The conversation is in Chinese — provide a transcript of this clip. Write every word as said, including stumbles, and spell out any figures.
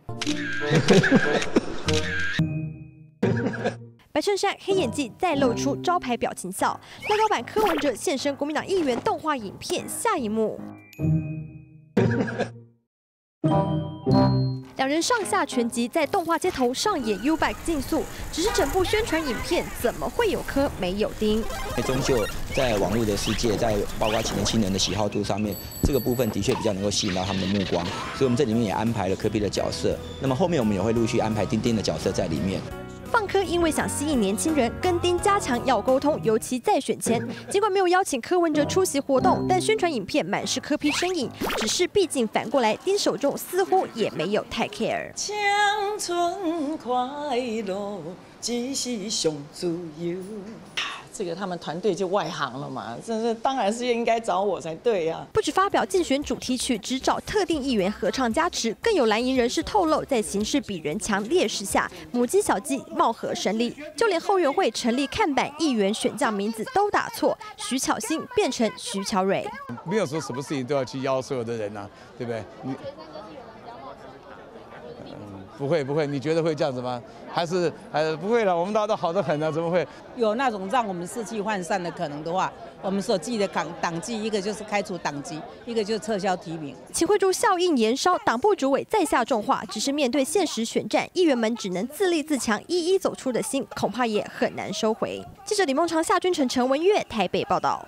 白衬衫、黑眼镜，再露出招牌表情笑。赖老板柯文哲现身国民党议员动画影片下一幕。两人上下拳击在动画街头上演 U-Bike 竞速，只是整部宣传影片怎么会有柯没有丁？ 终究在网络的世界，在包括年轻人的喜好度上面，这个部分的确比较能够吸引到他们的目光，所以我们这里面也安排了柯 P 的角色。那么后面我们也会陆续安排丁丁的角色在里面。 放柯因为想吸引年轻人，跟丁加强要沟通，尤其在选前。尽管没有邀请柯文哲出席活动，但宣传影片满是柯 P 身影。只是毕竟反过来，丁守中似乎也没有太 care。 青春快乐，只是上自由。这个他们团队就外行了嘛，这是当然是应该找我才对呀、啊。 不止发表竞选主题曲，只找特定议员合唱加持，更有蓝营人士透露，在形势比人强劣势下，母鸡小鸡貌合神离，就连后援会成立看板议员选将名字都打错，徐巧芯变成徐巧蕊。 没有说什么事情都要去邀所有的人啊，对不对？你。 不会不会，你觉得会这样子吗？还是呃不会了，我们大家都好得很啊，怎么会有那种让我们士气涣散的可能的话？我们所记的党党纪，一个就是开除党籍，一个就是撤销提名。 秦惠珠效应延烧，党部主委再下重话，只是面对现实选战，议员们只能自立自强，一一走出的心，恐怕也很难收回。记者李梦长、夏君成、陈文月台北报道。